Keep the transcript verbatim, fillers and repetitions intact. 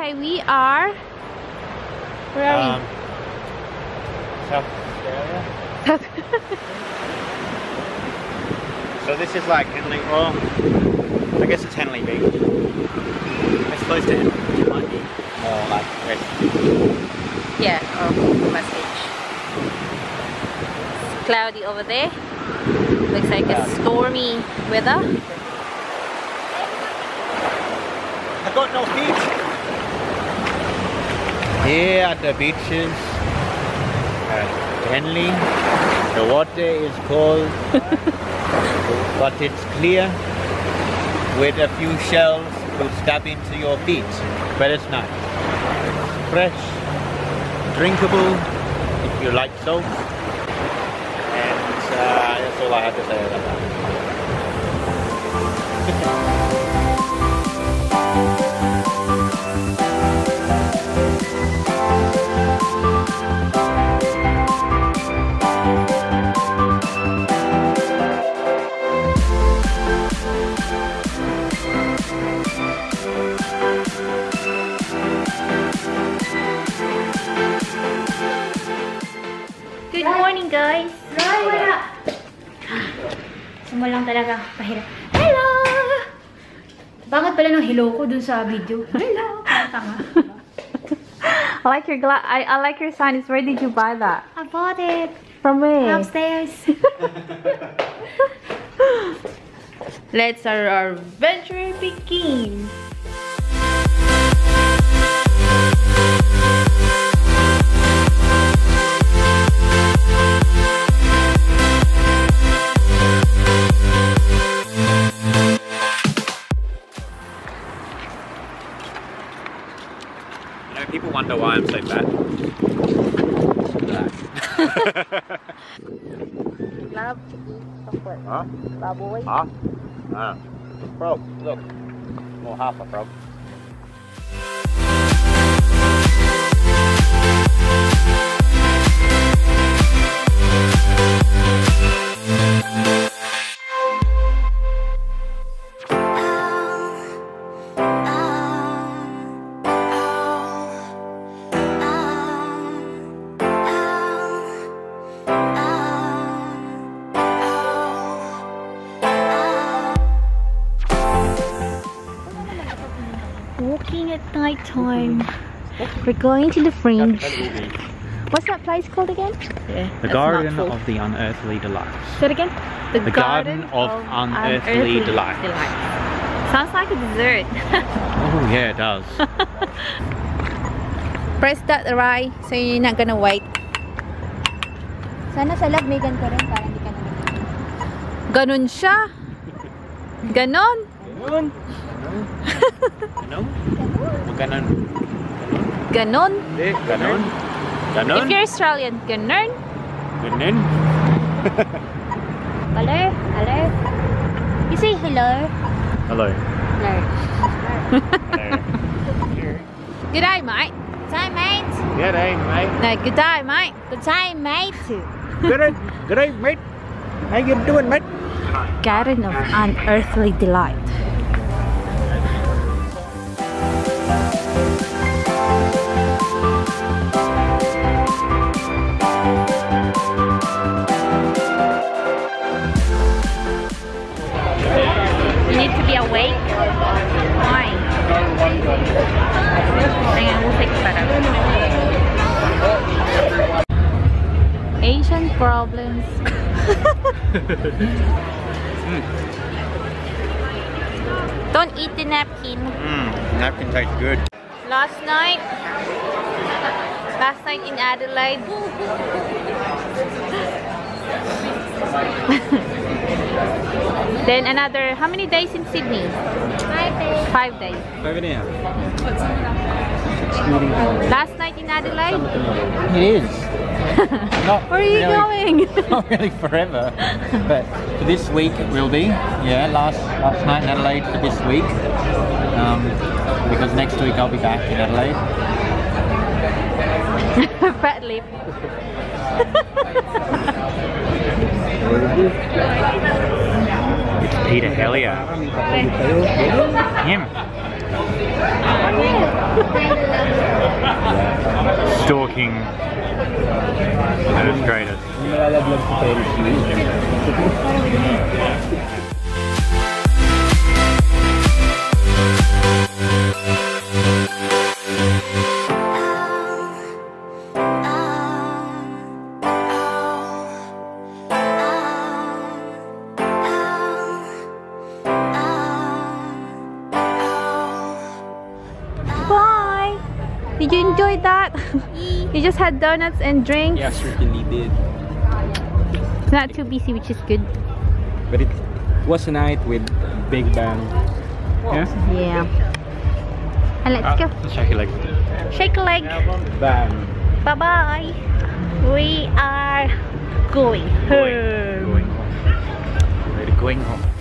Okay, we are. Where are um, South Australia. So this is like Henley. Well, I guess it's Henley Beach. It's close to Henley. It might be more like West. Yeah, or West Beach. It's cloudy over there. Looks like a stormy weather. I got no feet. Here at the beaches at Henley, the water is cold, but it's clear with a few shells to stab into your feet. But it's nice, fresh, drinkable if you like salt. And uh, that's all I have to say about that. Good morning, guys! Roy, wala! Sumulang talaga pahirap. Hello! Bakit pala ng hello ko dun sa video? Hello! Tanga. I like your gla I, I like your sign. Where did you buy that? I bought it From where? upstairs. Let's start our adventure begin. People wonder why I'm so fat. Love chocolate. Huh? Baboy. Huh? Ah. Frog, look. More half a frog. Walking at night time. We're going to the fringe. What's that place called again? Yeah, The Garden of the Unearthly Delights. Say it again. The Garden of Unearthly Delights. Sounds like a dessert. Oh yeah, it does. Press that right so you're not gonna wait. Sana sa lab may gan ka rin para hindi ka na. Ganon siya. Ganon. Ganon. Ganon? Ganon. Ganon. Hindi, ganon. Ganon. If you're Australian, ganon. Ganon. Hello. Hello. You say hello. Hello. Hello. Hello. Good day, mate. Good day, mate. Good day, mate. No, good day, mate. Good day, mate. Good day, good day, mate. How you doing, mate? Garden of Unearthly Delight. You need to be awake. Why? Hang on, we'll take a photo. Asian problems. Mm. Don't eat the napkin. Mm, napkin tastes good. Last night, last night in Adelaide. Then another, how many days in Sydney? Five days. Five days. Over there. Last night in Adelaide? It is. Not Where are you really, going? Not really forever, but for this week it will be. Yeah, last last night in Adelaide for this week. Um, because next week I'll be back in Adelaide. Fat lip. It's Peter Hellier. Him. stalking at its greatest. Bye. Did you enjoy that? You just had donuts and drinks. Yeah, certainly did. It's not too busy, which is good. But it was a night with Big Bang. Yeah? Yeah. And let's Ah, go. shake your leg. Shake a leg. Bang. Bye bye. We are going home. Going home. We're going home.